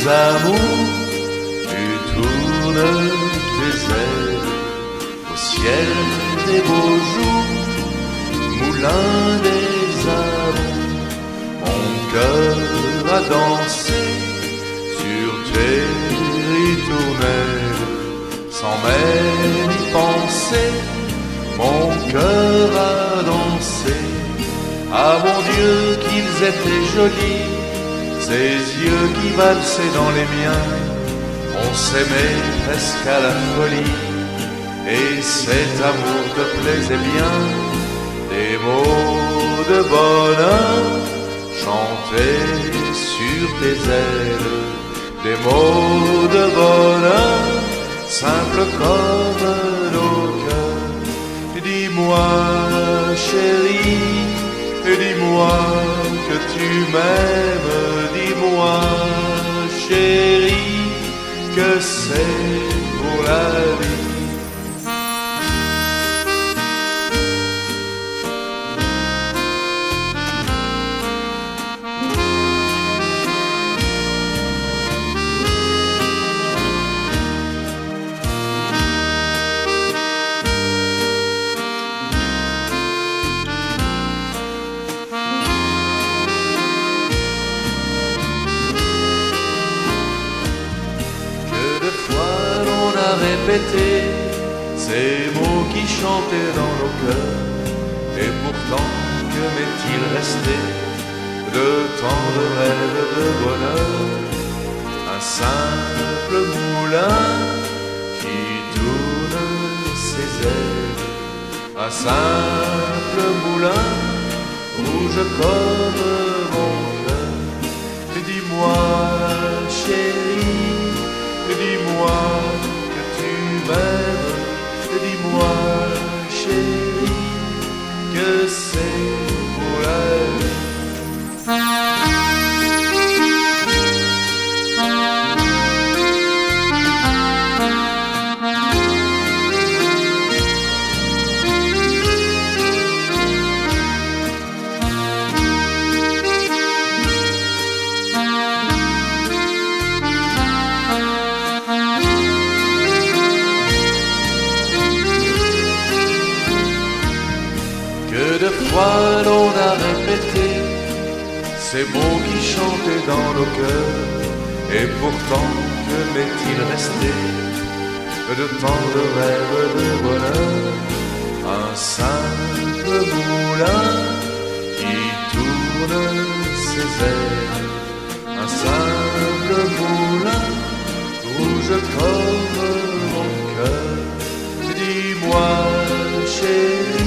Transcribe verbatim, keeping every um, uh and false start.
amours, tu tournes tes ailes au ciel des beaux jours, moulin des amours. Mon cœur a dansé sur tes ritournelles, sans même y penser. Mon cœur a dansé. Ah mon Dieu, qu'ils étaient jolis, ces yeux qui valsaient dans les miens. On s'aimait presque à la folie, et cet amour te plaisait bien. Des mots de bonheur chantés sur tes ailes, des mots de bonheur simples comme nos cœurs. Dis-moi chérie, dis-moi que tu m'aimes, dis-moi chérie que c'est pour la vie. Répéter ces mots qui chantaient dans nos cœurs, et pourtant que m'est-il resté de tant de rêves de bonheur? Un simple moulin qui tourne ses ailes, un simple moulin rouge comme mon cœur. Et dis-moi chérie, dis-moi dis-moi chérie que c'est pour la vie. Que de fois l'on a répété ces mots qui chantaient dans nos cœurs, et pourtant que m'est-il resté de tant de rêves de bonheur? Un simple moulin qui tourne ses ailes, un simple moulin rouge comme mon cœur. Dis-moi chérie,